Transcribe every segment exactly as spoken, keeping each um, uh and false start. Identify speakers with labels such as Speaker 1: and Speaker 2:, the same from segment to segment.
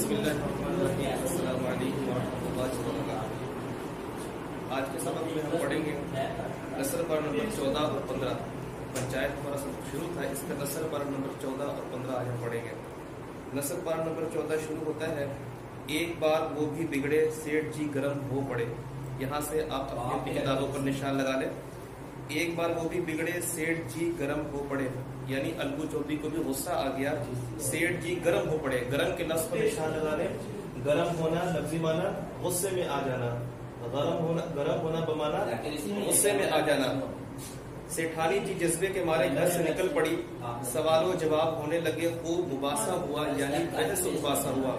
Speaker 1: بسم اللہ الرحمن الرحیم، السلام علیکم ورحمۃ اللہ وبرکاتہ۔ آج کے سبق میں ہم پڑھیں گے نثر پر نمبر چودہ اور پندرہ۔ پنچایت ہمارا سبق شروع تھا، اس کا نثر پر نمبر چودہ اور پندرہ آج ہم پڑھیں گے۔ نثر پر نمبر چودہ شروع ہوتا ہے، ایک بار وہ بھی بگڑے سیٹھ جی گرم ہو پڑے۔ یہاں سے آپ اپنی کتابوں پر نشان لگا لیں۔ ایک بار وہ بھی بگڑے سیٹھ جی گرم ہو پڑے، یعنی الگو چودھری کو بھی غصہ آ گیا، سیٹھ جی گرم ہو پڑے۔ گرم کے لفظ پر نشان لگا لیں۔ گرم ہونا لفظی معنی غصے میں آ جانا، گرم ہونا گرم ہونا بمانا غصے میں آ جانا۔ سیٹھانی جی جذبے کے مارے گھر سے نکل پڑی، سوال و جواب ہونے لگے، خوب مباحثہ ہوا، یعنی بحث و مباحثہ ہوا۔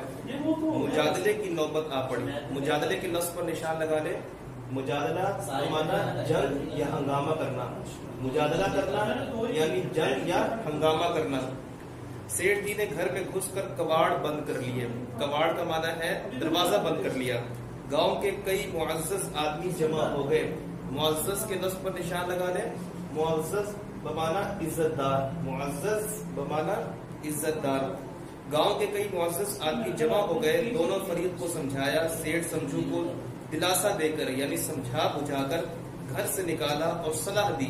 Speaker 1: مجادلے کی نوبت آ پڑی۔ مجادلے کے لفظ پر نشان لگا لیں۔ مجادلہ بمانا جنگ یا ہنگامہ کرنا، مجادلہ کرنا یعنی جنگ یا ہنگامہ کرنا۔ سیٹھ جی نے گھر میں گھس کر کواڑ بند کر لیے۔ کواڑ کا معنی ہے دروازہ بند کر لیا۔ گاؤں کے کئی معزز آدمی جمع ہو گئے۔ معزز کے لفظ پر نشان لگا لیں۔ معزز بمانا عزت دار، معزز بمانا عزت دار۔ گاؤں کے کئی معزز آدمی جمع ہو گئے، دونوں فریق کو سمجھایا، سیٹھ سمجھو کو دلاسا دے کر یعنی سمجھا بجھا کر گھر سے نکالا اور صلاح دی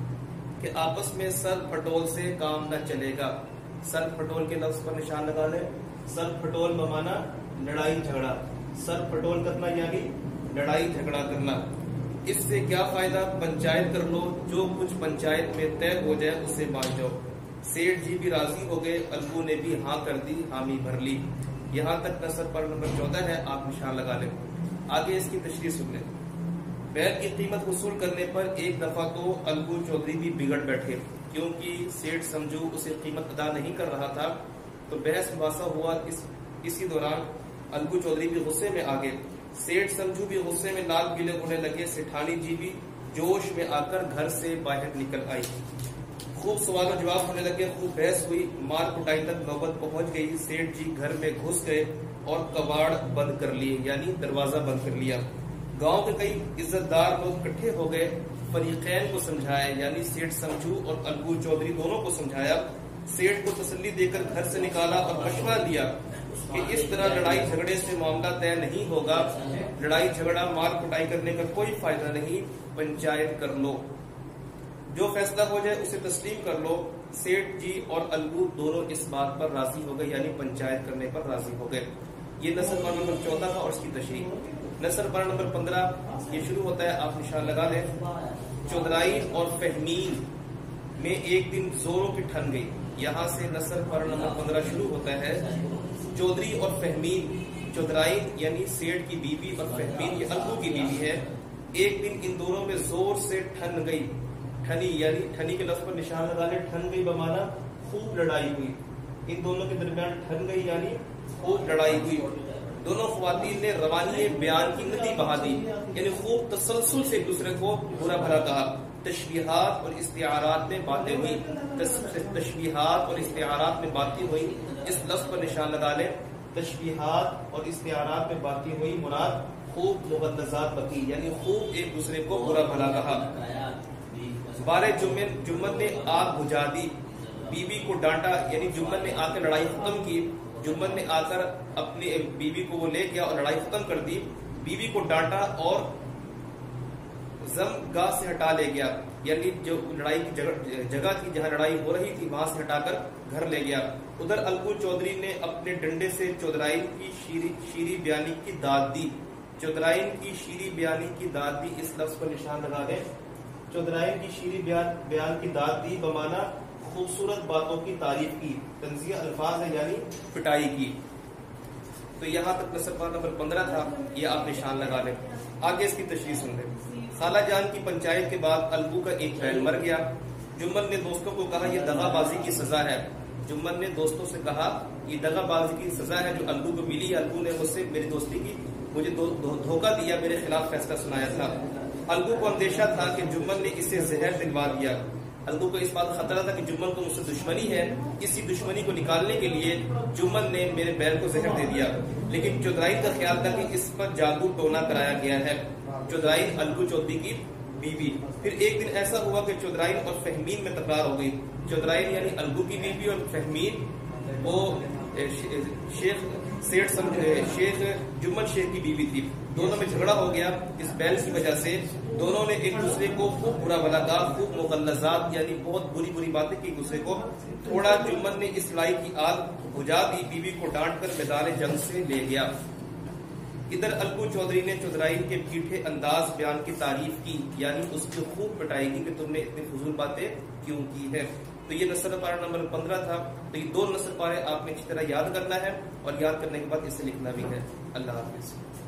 Speaker 1: کہ آپس میں سر پھٹول سے کام نہ چلے گا۔ سر پھٹول کے لفظ پر نشان لگا لیں۔ سر پھٹول بمانا لڑائی جھگڑا، سر پھٹول کرنا یعنی لڑائی جھگڑا کرنا۔ اس سے کیا فائدہ، پنچایت کر لو، جو کچھ پنچایت میں طے ہو جائے اسے مان جاؤ۔ سیٹھ جی بھی راضی ہو گئے، الگو نے بھی ہاں کر دی، حامی بھر لی۔ یہاں تک نثر پر نمبر چودہ ہے، آپ نشان لگا لیں۔ آگے اس کی تشریح سن لیں۔ بیل کی قیمت وصول کرنے پر ایک دفعہ تو الگو چودھری بھی بگڑ بیٹھے، کیونکہ سیٹھ سمجھو اسے قیمت ادا نہیں کر رہا تھا، تو بحث مباحثہ ہوا۔ اس اسی دوران الگو چودھری بھی غصے میں آ گئے، سیٹھ سمجھو بھی غصے میں لال پیلے ہونے لگے، سیٹھانی جی بھی جوش میں آ کر گھر سے باہر نکل آئی۔ خوب سوال و جواب ہونے لگے، خوب بحث ہوئی، مار کٹائی تک نوبت پہنچ گئی۔ سیٹھ جی گھر میں گھس گئے اور کواڑ بند کر لیے، یعنی دروازہ بند کر لیا۔ گاؤں کے کئی عزت دار لوگ اکٹھے ہو گئے، فریقین کو سمجھایا، یعنی سیٹھ سمجھو اور الگو چودھری دونوں کو سمجھایا، سیٹھ کو تسلی دے کر گھر سے نکالا اور مشورہ دیا کہ اس طرح لڑائی جھگڑے سے معاملہ طے نہیں ہوگا، لڑائی جھگڑا مار کٹائی کرنے کا کوئی فائدہ نہیں، پنچایت کر لو، جو فیصلہ ہو جائے اسے تسلیم کر لو۔ سیٹھ جی اور الگو دونوں اس بات پر راضی ہو گئے، یعنی پنچایت کرنے پر راضی ہو گئے۔ یہ نثر پر نمبر چودہ تھا اور اس کی تشریح۔ نثر پر نمبر پندرہ یہ شروع ہوتا ہے، آپ نشان لگا لیں۔ چودھرائی اور فہمین میں ایک دن زوروں کی ٹھن گئی۔ یہاں سے نثر پر نمبر پندرہ شروع ہوتا ہے۔ چودھری اور فہمین، چودھرائی یعنی سیٹھ کی بیوی اور فہمین یہ الگو کی بیوی ہے، ایک دن ان دونوں میں زور سے ٹھن گئی۔ ٹھنی یعنی ٹھنی کے لفظ پر نشان لگا لیں۔ ٹھن گئی بمانا خوب لڑائی ہوئی، ان دونوں کے درمیان ٹھن گئی یعنی خوب لڑائی ہوئی۔ دونوں خواتین نے روانی بیان کی ندی بہا دی، یعنی خوب تسلسل سے ایک دوسرے کو برا بھلا کہا۔ تشبیہات اور استعارات میں باتیں ہوئی، تشبیہات اور استعارات میں باتیں ہوئی، اس لفظ پر نشان لگا لیں۔ تشبیہات اور استعارات میں باتیں ہوئی، مراد خوب مغلظات بکی، یعنی خوب ایک دوسرے کو برا بھلا کہا۔ بارے جمن جمن نے آگ بجھا دی، بیوی کو ڈانٹا، یعنی جمن نے آ کر لڑائی ختم کی۔ جمن نے آ کر اپنی بیوی کو وہ لے گیا اور لڑائی ختم کر دی، بیوی کو ڈانٹا اور زم گاہ سے ہٹا لے گیا، یعنی جو لڑائی کی جگہ تھی جہاں لڑائی ہو رہی تھی وہاں سے ہٹا کر گھر لے گیا۔ ادھر الگو چودھری نے اپنے ڈنڈے سے چودھرائی کی شیری شیری بیانی کی داد دی۔ چودھرائی کی شیری بیانی کی داد دی، اس لفظ پر نشان لگا دیں۔ چودھرائی کی شیری بیان بیان کی داد دی بمانا خوبصورت باتوں کی تعریف کی، تنزیہ الفاظ ہے یعنی پٹائی کی۔ تو یہاں تک نثر پر نمبر پندرہ تھا، یہ آپ نشان لگا لیں۔ آگے اس کی تشریح سن لیں۔ خالہ جان کی پنچایت کے بعد الگو کا ایک بیل مر گیا۔ جمن نے دوستوں کو کہا یہ دغا بازی کی سزا ہے۔ جمن نے دوستوں سے کہا یہ دغا بازی کی سزا ہے جو الگو کو ملی، الگو نے مجھ سے میری دوستی کی، مجھے دھوکہ دیا، میرے خلاف فیصلہ سنایا تھا۔ الگو کو اندیشہ تھا کہ جمن نے اسے زہر دلوا دیا۔ الگو کو اس بات خطرہ تھا کہ جمن کو مجھ سے دشمنی ہے، اسی دشمنی کو نکالنے کے لیے جمن نے میرے بیل کو زہر دے دیا، لیکن چودھرائی کا خیال تھا کہ اس پر جادو ٹونا کرایا گیا ہے۔ چودھرائی الگو چودھری کی بیوی۔ پھر ایک دن ایسا ہوا کہ چودھرائی اور فہمین میں تکرار ہو گئی۔ چودھرائی یعنی الگو کی بیوی اور فہمین وہ شیخ सेठ शेख जुम्मन शेख की बीवी थी। दोनों में झगड़ा हो गया इस बैल की वजह से। दोनों ने एक दूसरे को खूब बुरा भला कहा, खूब मुगल्लज़ात यानी बहुत बुरी बुरी बातें की दूसरे को। थोड़ा जुम्मन ने इस लाई की आग बुझा दी, बीवी को डांट कर मैदान जंग से ले गया। इधर अलगू चौधरी ने चौधराइन के मीठे अंदाज बयान की तारीफ की, यानी उसकी खूब पिटाई की कि तुमने इतनी फजूल बातें क्यों की है। तो ये नसर पारा नंबर पंद्रह था। तो ये दो नसर पारे आपने अच्छी तरह याद करना है और याद करने के बाद इसे लिखना भी है। अल्लाह हाफिज।